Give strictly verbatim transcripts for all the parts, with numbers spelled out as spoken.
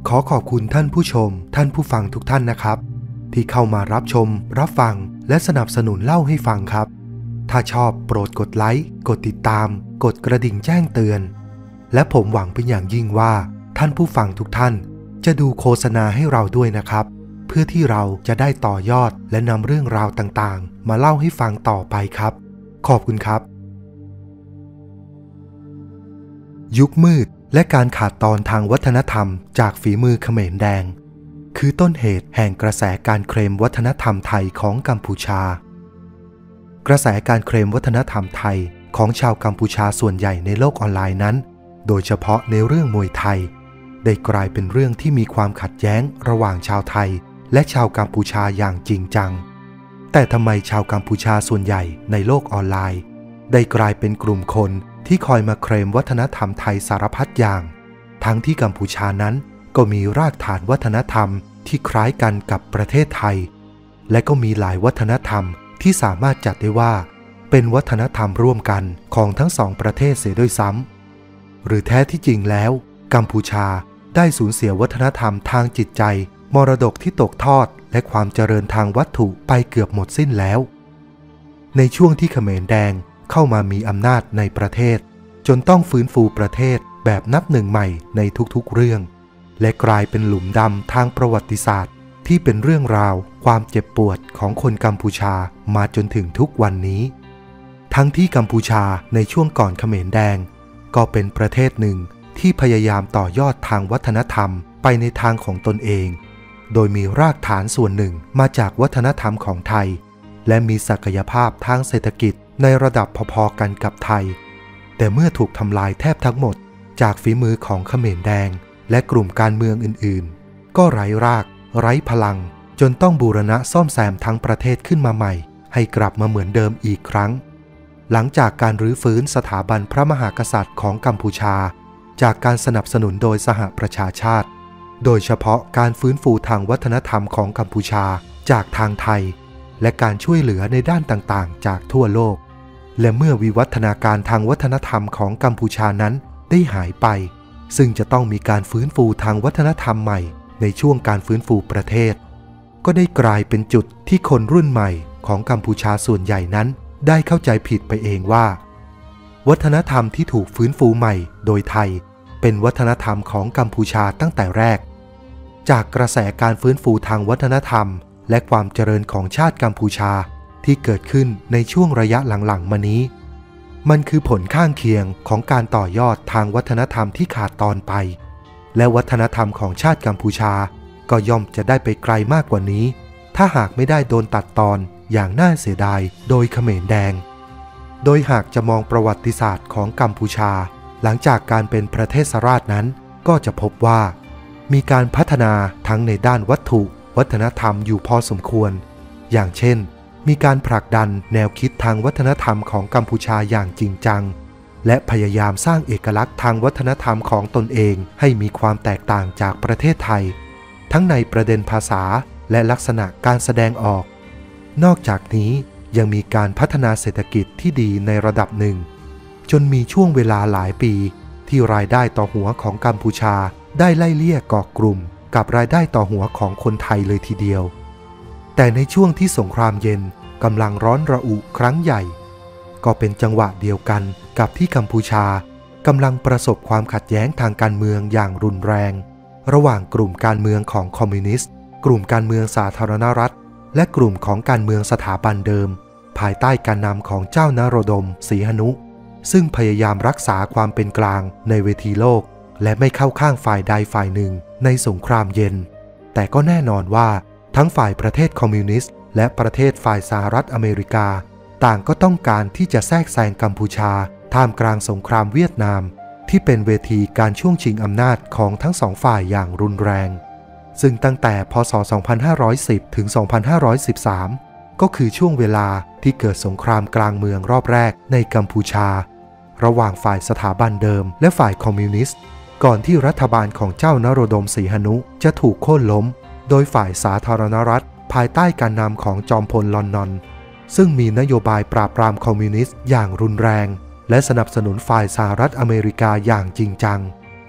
ขอขอบคุณท่านผู้ชมท่านผู้ฟังทุกท่านนะครับที่เข้ามารับชมรับฟังและสนับสนุนเล่าให้ฟังครับถ้าชอบโปรดกดไลค์กดติดตามกดกระดิ่งแจ้งเตือนและผมหวังเป็นอย่างยิ่งว่าท่านผู้ฟังทุกท่านจะดูโฆษณาให้เราด้วยนะครับเพื่อที่เราจะได้ต่อยอดและนำเรื่องราวต่างๆมาเล่าให้ฟังต่อไปครับขอบคุณครับยุคมืดและการขาดตอนทางวัฒนธรรมจากฝีมือเขมรแดงคือต้นเหตุแห่งกระแสการเคลมวัฒนธรรมไทยของกัมพูชากระแสการเคลมวัฒนธรรมไทยของชาวกัมพูชาส่วนใหญ่ในโลกออนไลน์นั้นโดยเฉพาะในเรื่องมวยไทยได้กลายเป็นเรื่องที่มีความขัดแย้งระหว่างชาวไทยและชาวกัมพูชาอย่างจริงจังแต่ทำไมชาวกัมพูชาส่วนใหญ่ในโลกออนไลน์ได้กลายเป็นกลุ่มคนที่คอยมาเคลมวัฒนธรรมไทยสารพัดอย่างทั้งที่กัมพูชานั้นก็มีรากฐานวัฒนธรรมที่คล้ายกันกับประเทศไทยและก็มีหลายวัฒนธรรมที่สามารถจัดได้ว่าเป็นวัฒนธรรมร่วมกันของทั้งสองประเทศเสียด้วยซ้ำหรือแท้ที่จริงแล้วกัมพูชาได้สูญเสียวัฒนธรรมทางจิตใจมรดกที่ตกทอดและความเจริญทางวัตถุไปเกือบหมดสิ้นแล้วในช่วงที่เขมรแดงเข้ามามีอำนาจในประเทศจนต้องฟื้นฟูประเทศแบบนับหนึ่งใหม่ในทุกๆเรื่องและกลายเป็นหลุมดำทางประวัติศาสตร์ที่เป็นเรื่องราวความเจ็บปวดของคนกัมพูชามาจนถึงทุกวันนี้ทั้งที่กัมพูชาในช่วงก่อนเขมรแดงก็เป็นประเทศหนึ่งที่พยายามต่อยอดทางวัฒนธรรมไปในทางของตนเองโดยมีรากฐานส่วนหนึ่งมาจากวัฒนธรรมของไทยและมีศักยภาพทางเศรษฐกิจในระดับพอๆกันกับไทยแต่เมื่อถูกทำลายแทบทั้งหมดจากฝีมือของเขมรแดงและกลุ่มการเมืองอื่นๆก็ไร้รากไร้พลังจนต้องบูรณะซ่อมแซมทั้งประเทศขึ้นมาใหม่ให้กลับมาเหมือนเดิมอีกครั้งหลังจากการรื้อฟื้นสถาบันพระมหากษัตริย์ของกัมพูชาจากการสนับสนุนโดยสหประชาชาติโดยเฉพาะการฟื้นฟูทางวัฒนธรรมของกัมพูชาจากทางไทยและการช่วยเหลือในด้านต่างๆจากทั่วโลกและเมื่อวิวัฒนาการทางวัฒนธรรมของกัมพูชานั้นได้หายไปซึ่งจะต้องมีการฟื้นฟูทางวัฒนธรรมใหม่ในช่วงการฟื้นฟูประเทศก็ได้กลายเป็นจุดที่คนรุ่นใหม่ของกัมพูชาส่วนใหญ่นั้นได้เข้าใจผิดไปเองว่าวัฒนธรรมที่ถูกฟื้นฟูใหม่โดยไทยเป็นวัฒนธรรมของกัมพูชาตั้งแต่แรกจากกระแสการฟื้นฟูทางวัฒนธรรมและความเจริญของชาติกัมพูชาที่เกิดขึ้นในช่วงระยะหลังๆมานี้มันคือผลข้างเคียงของการต่อยอดทางวัฒนธรรมที่ขาดตอนไปและวัฒนธรรมของชาติกัมพูชาก็ย่อมจะได้ไปไกลมากกว่านี้ถ้าหากไม่ได้โดนตัดตอนอย่างน่าเสียดายโดยเขมรแดงโดยหากจะมองประวัติศาสตร์ของกัมพูชาหลังจากการเป็นประเทศราชนั้นก็จะพบว่ามีการพัฒนาทั้งในด้านวัตถุวัฒนธรรมอยู่พอสมควรอย่างเช่นมีการผลักดันแนวคิดทางวัฒนธรรมของกัมพูชาอย่างจริงจังและพยายามสร้างเอกลักษณ์ทางวัฒนธรรมของตนเองให้มีความแตกต่างจากประเทศไทยทั้งในประเด็นภาษาและลักษณะการแสดงออกนอกจากนี้ยังมีการพัฒนาเศรษฐกิจที่ดีในระดับหนึ่งจนมีช่วงเวลาหลายปีที่รายได้ต่อหัวของกัมพูชาได้ไล่เลี่ยเกาะกลุ่มกับรายได้ต่อหัวของคนไทยเลยทีเดียวแต่ในช่วงที่สงครามเย็นกำลังร้อนระอุครั้งใหญ่ก็เป็นจังหวะเดียวกันกับที่กัมพูชากำลังประสบความขัดแย้งทางการเมืองอย่างรุนแรงระหว่างกลุ่มการเมืองของคอมมิวนิสต์กลุ่มการเมืองสาธารณรัฐและกลุ่มของการเมืองสถาบันเดิมภายใต้การนำของเจ้านโรดมศรีหนุซึ่งพยายามรักษาความเป็นกลางในเวทีโลกและไม่เข้าข้างฝ่ายใดฝ่ายหนึ่งในสงครามเย็นแต่ก็แน่นอนว่าทั้งฝ่ายประเทศคอมมิวนิสต์และประเทศฝ่ายสหรัฐอเมริกาต่างก็ต้องการที่จะแทรกแซงกัมพูชาท่ามกลางสงครามเวียดนามที่เป็นเวทีการช่วงชิงอำนาจของทั้งสองฝ่ายอย่างรุนแรงซึ่งตั้งแต่พ.ศ. สองพันห้าร้อยสิบ ถึง สองพันห้าร้อยสิบสาม ก็คือช่วงเวลาที่เกิดสงครามกลางเมืองรอบแรกในกัมพูชาระหว่างฝ่ายสถาบันเดิมและฝ่ายคอมมิวนิสต์ก่อนที่รัฐบาลของเจ้านโรดมศรีหนุจะถูกโค่นล้มโดยฝ่ายสาธารณรัฐภายใต้การนำของจอมพลลอนนอนซึ่งมีนโยบายปราบปรามคอมมิวนิสต์อย่างรุนแรงและสนับสนุนฝ่ายสหรัฐอเมริกาอย่างจริงจัง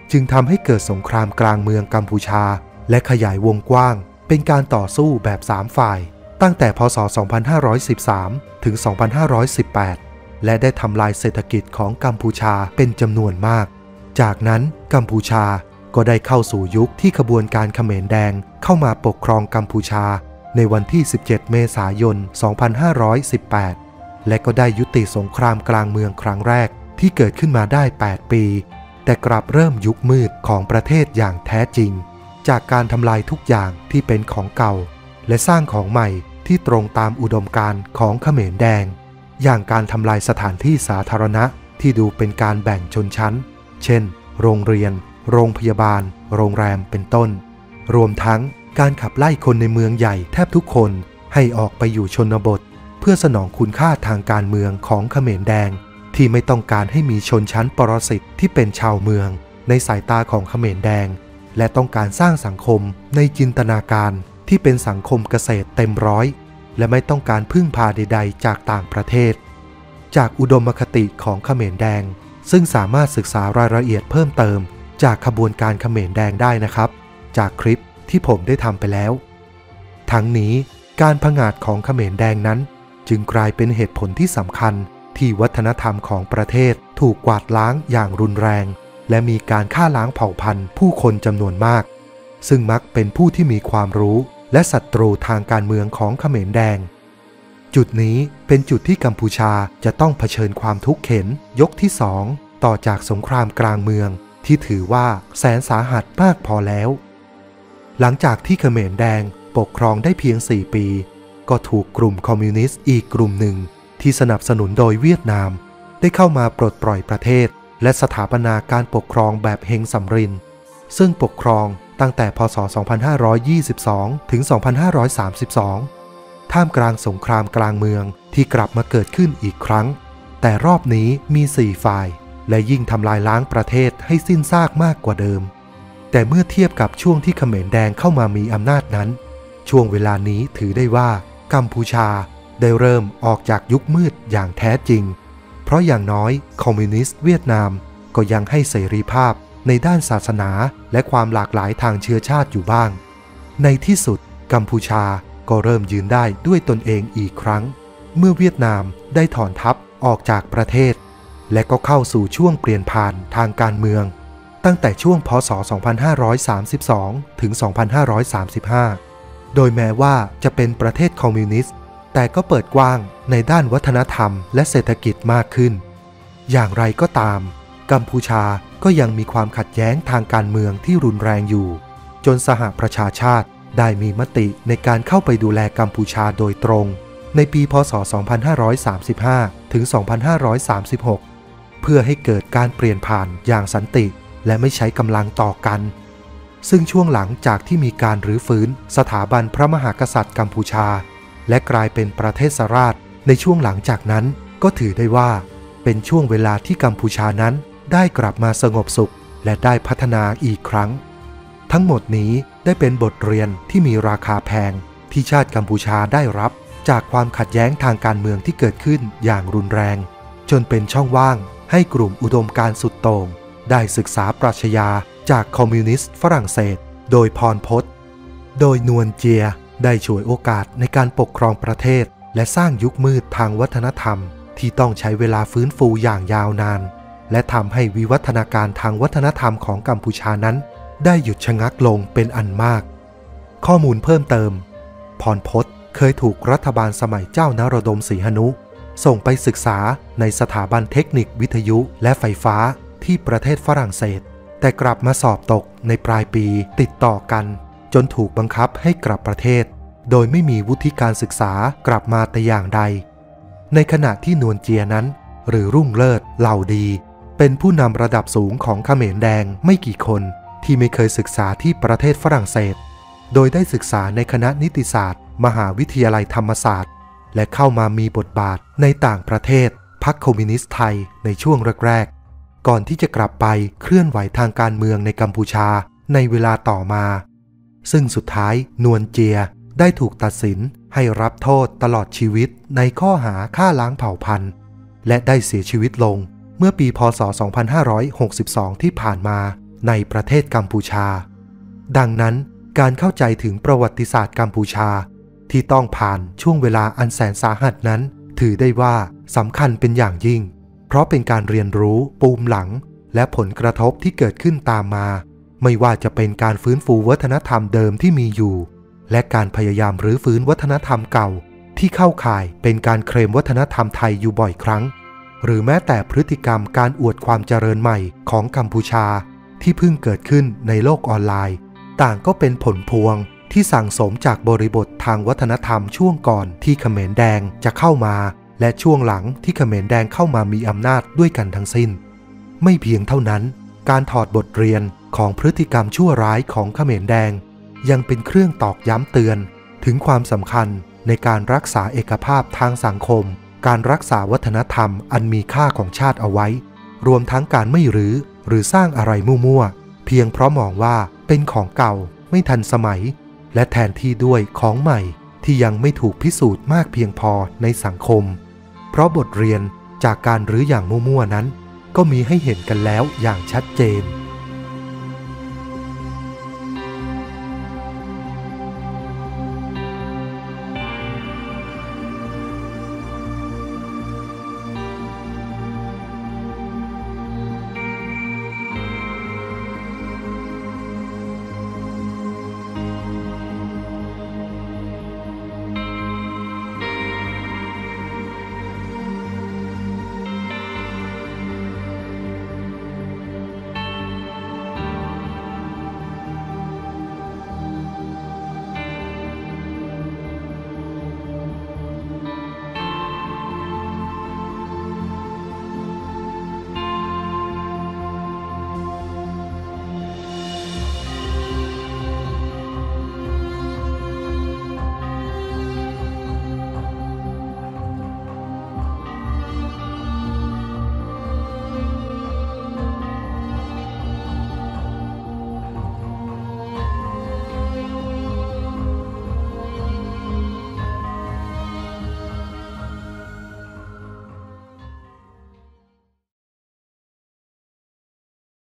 จึงทำให้เกิดสงครามกลางเมืองกัมพูชาและขยายวงกว้างเป็นการต่อสู้แบบสามฝ่ายตั้งแต่พ.ศ. สองพันห้าร้อยสิบสาม ถึง สองพันห้าร้อยสิบแปด และได้ทำลายเศรษฐกิจของกัมพูชาเป็นจำนวนมากจากนั้นกัมพูชาก็ได้เข้าสู่ยุคที่ขบวนการเขมรแดงเข้ามาปกครองกัมพูชาในวันที่สิบเจ็ดเมษายนสองพันห้าร้อยสิบแปดและก็ได้ยุติสงครามกลางเมืองครั้งแรกที่เกิดขึ้นมาได้แปดปีแต่กลับเริ่มยุคมืดของประเทศอย่างแท้จริงจากการทำลายทุกอย่างที่เป็นของเก่าและสร้างของใหม่ที่ตรงตามอุดมการณ์ของเขมรแดงอย่างการทำลายสถานที่สาธารณะที่ดูเป็นการแบ่งชนชั้นเช่นโรงเรียนโรงพยาบาลโรงแรมเป็นต้นรวมทั้งการขับไล่คนในเมืองใหญ่แทบทุกคนให้ออกไปอยู่ชนบทเพื่อสนองคุณค่าทางการเมืองของเขมรแดงที่ไม่ต้องการให้มีชนชั้นปรสิตที่เป็นชาวเมืองในสายตาของเขมรแดงและต้องการสร้างสังคมในจินตนาการที่เป็นสังคมเกษตรเต็มร้อยและไม่ต้องการพึ่งพาใดๆจากต่างประเทศจากอุดมคติของเขมรแดงซึ่งสามารถศึกษารายละเอียดเพิ่มเติมจากขบวนการเขมรแดงได้นะครับจากคลิปที่ผมได้ทำไปแล้วทั้งนี้การผงาดของเขมรแดงนั้นจึงกลายเป็นเหตุผลที่สำคัญที่วัฒนธรรมของประเทศถูกกวาดล้างอย่างรุนแรงและมีการฆ่าล้างเผ่าพันธุ์ผู้คนจำนวนมากซึ่งมักเป็นผู้ที่มีความรู้และศัตรูทางการเมืองของเขมรแดงจุดนี้เป็นจุดที่กัมพูชาจะต้องเผชิญความทุกข์เข็ญยกที่สองต่อจากสงครามกลางเมืองที่ถือว่าแสนสาหัสมากพอแล้วหลังจากที่เขมรแดงปกครองได้เพียงสี่ปีก็ถูกกลุ่มคอมมิวนิสต์อีกกลุ่มหนึ่งที่สนับสนุนโดยเวียดนามได้เข้ามาปลดปล่อยประเทศและสถาปนาการปกครองแบบเฮงสำรินซึ่งปกครองตั้งแต่พ.ศ. สองพันห้าร้อยยี่สิบสอง ถึง สองพันห้าร้อยสามสิบสอง ท่ามกลางสงครามกลางเมืองที่กลับมาเกิดขึ้นอีกครั้งแต่รอบนี้มีสี่ฝ่ายและยิ่งทำลายล้างประเทศให้สิ้นซากมากกว่าเดิมแต่เมื่อเทียบกับช่วงที่เขมรแดงเข้ามามีอำนาจนั้นช่วงเวลานี้ถือได้ว่ากัมพูชาได้เริ่มออกจากยุคมืดอย่างแท้จริงเพราะอย่างน้อยคอมมิวนิสต์เวียดนามก็ยังให้เสรีภาพในด้านศาสนาและความหลากหลายทางเชื้อชาติอยู่บ้างในที่สุดกัมพูชาก็เริ่มยืนได้ด้วยตนเองอีกครั้งเมื่อเวียดนามได้ถอนทัพออกจากประเทศและก็เข้าสู่ช่วงเปลี่ยนผ่านทางการเมืองตั้งแต่ช่วงพ.ศ. สองพันห้าร้อยสามสิบสอง ถึง สองพันห้าร้อยสามสิบห้า โดยแม้ว่าจะเป็นประเทศคอมมิวนิสต์แต่ก็เปิดกว้างในด้านวัฒนธรรมและเศรษฐกิจมากขึ้นอย่างไรก็ตามกัมพูชาก็ยังมีความขัดแย้งทางการเมืองที่รุนแรงอยู่จนสหประชาชาติได้มีมติในการเข้าไปดูแลกัมพูชาโดยตรงในปีพ.ศ. สองพันห้าร้อยสามสิบห้า ถึง สองพันห้าร้อยสามสิบหก เพื่อให้เกิดการเปลี่ยนผ่านอย่างสันติและไม่ใช้กำลังต่อกันซึ่งช่วงหลังจากที่มีการรื้อฟื้นสถาบันพระมหากษัตริย์กัมพูชาและกลายเป็นประเทศราชในช่วงหลังจากนั้นก็ถือได้ว่าเป็นช่วงเวลาที่กัมพูชานั้นได้กลับมาสงบสุขและได้พัฒนาอีกครั้งทั้งหมดนี้ได้เป็นบทเรียนที่มีราคาแพงที่ชาติกัมพูชาได้รับจากความขัดแย้งทางการเมืองที่เกิดขึ้นอย่างรุนแรงจนเป็นช่องว่างให้กลุ่มอุดมการณ์สุดโต่งได้ศึกษาปรัชญาจากคอมมิวนิสต์ฝรั่งเศสโดยพรพจน์โดยนวลเจียได้ฉวยโอกาสในการปกครองประเทศและสร้างยุคมืดทางวัฒนธรรมที่ต้องใช้เวลาฟื้นฟูอย่างยาวนานและทำให้วิวัฒนาการทางวัฒนธรรมของกัมพูชานั้นได้หยุดชะงักลงเป็นอันมากข้อมูลเพิ่มเติมพรพจน์เคยถูกรัฐบาลสมัยเจ้านโรดมศรีหนุส่งไปศึกษาในสถาบันเทคนิควิทยุและไฟฟ้าที่ประเทศฝรั่งเศสแต่กลับมาสอบตกในปลายปีติดต่อกันจนถูกบังคับให้กลับประเทศโดยไม่มีวุฒิการศึกษากลับมาแต่อย่างใดในขณะที่นวลเจียนั้นหรือรุ่งเลิศเหล่าดีเป็นผู้นำระดับสูงของเขมรแดงไม่กี่คนที่ไม่เคยศึกษาที่ประเทศฝรั่งเศสโดยได้ศึกษาในคณะนิติศาสตร์มหาวิทยาลัยธรรมศาสตร์และเข้ามามีบทบาทในต่างประเทศพรรคคอมมิวนิสต์ไทยในช่วงแรกๆก่อนที่จะกลับไปเคลื่อนไหวทางการเมืองในกัมพูชาในเวลาต่อมาซึ่งสุดท้ายนวลเจียได้ถูกตัดสินให้รับโทษตลอดชีวิตในข้อหาฆ่าล้างเผ่าพันธุ์และได้เสียชีวิตลงเมื่อปีพ.ศ. สองพันห้าร้อยหกสิบสองที่ผ่านมาในประเทศกัมพูชาดังนั้นการเข้าใจถึงประวัติศาสตร์กัมพูชาที่ต้องผ่านช่วงเวลาอันแสนสาหัสนั้นถือได้ว่าสำคัญเป็นอย่างยิ่งเพราะเป็นการเรียนรู้ปูมหลังและผลกระทบที่เกิดขึ้นตามมาไม่ว่าจะเป็นการฟื้นฟูวัฒนธรรมเดิมที่มีอยู่และการพยายามรื้อฟื้นวัฒนธรรมเก่าที่เข้าข่ายเป็นการเคลมวัฒนธรรมไทยอยู่บ่อยครั้งหรือแม้แต่พฤติกรรมการอวดความเจริญใหม่ของกัมพูชาที่เพิ่งเกิดขึ้นในโลกออนไลน์ต่างก็เป็นผลพวงที่สั่งสมจากบริบททางวัฒนธรรมช่วงก่อนที่เขมรแดงจะเข้ามาและช่วงหลังที่เขมรแดงเข้ามามีอำนาจด้วยกันทั้งสิ้นไม่เพียงเท่านั้นการถอดบทเรียนของพฤติกรรมชั่วร้ายของเขมรแดงยังเป็นเครื่องตอกย้ำเตือนถึงความสำคัญในการรักษาเอกภาพทางสังคมการรักษาวัฒนธรรมอันมีค่าของชาติเอาไว้รวมทั้งการไม่รื้อหรือสร้างอะไรมั่วๆเพียงเพราะมองว่าเป็นของเก่าไม่ทันสมัยและแทนที่ด้วยของใหม่ที่ยังไม่ถูกพิสูจน์มากเพียงพอในสังคมเพราะบทเรียนจากการรื้ออย่างมั่วๆนั้นก็มีให้เห็นกันแล้วอย่างชัดเจน